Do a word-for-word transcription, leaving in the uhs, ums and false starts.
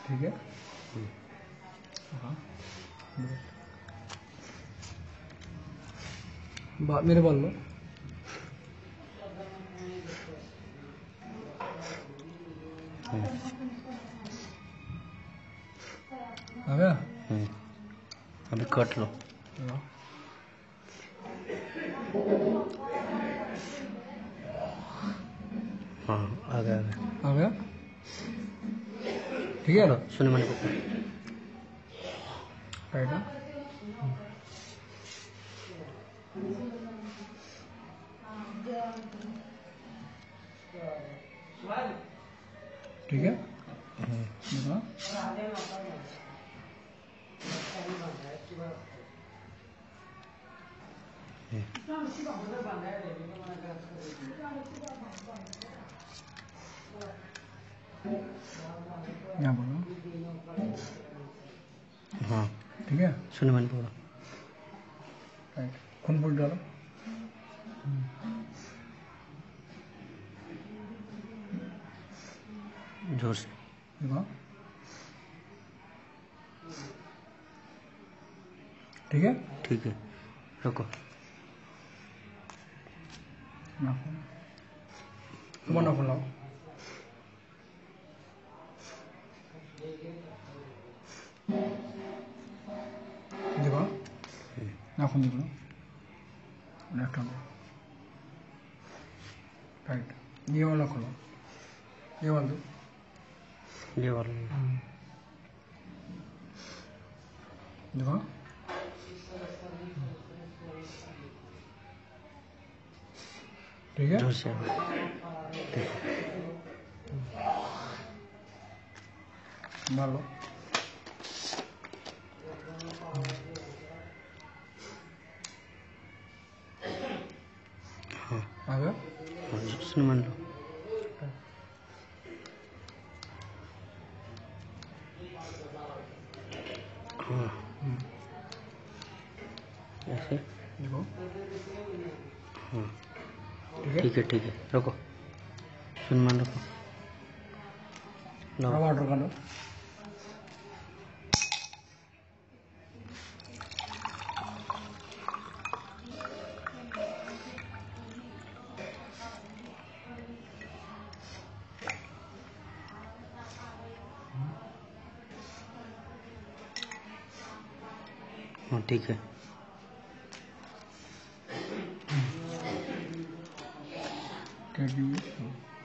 ठीक है। हाँ बात मेरे बोल लो। आ गया। अभी कट लो। हाँ आ गया आ गया ठीक है। सुने मैंने को राइट ना ठीक है। हाँ यहाँ बोलो। हाँ ठीक है सुने मैंने बोला। राइट कौन बोल डालो। जोर से देखो ठीक है। ठीक है रुको। तुम ना लाओ। देखो नाखून देखो लेफ्ट हैंड राइट। ये वाला खोलो ये वाला दो ये वाला देखो ठीक है। जोर से मार लो। हाँ आ गया। सुन मान लो। हाँ ऐसे देखो हाँ ठीक है ठीक है ठीक है रुको। सुन मान रखो। लो ऑर्डर कर लो। हाँ ठीक है क्या